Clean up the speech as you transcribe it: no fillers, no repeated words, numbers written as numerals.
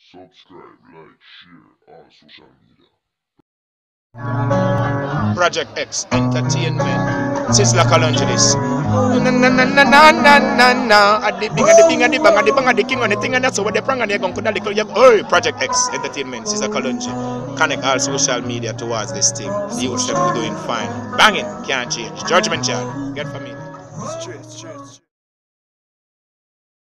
Subscribe, like, share on social media. Project X Entertainment. Sizzla A this. Na na na na na na na na. At the bing, at the bing, at the bang, at the bang, at the king, on the thing, and that's what the prang and the gun could have. Oh, Project X Entertainment. Sizzla A. Connect all social media towards this team. The youth them doing fine. Banging, can't change. Judgment child. Get familiar. Straight.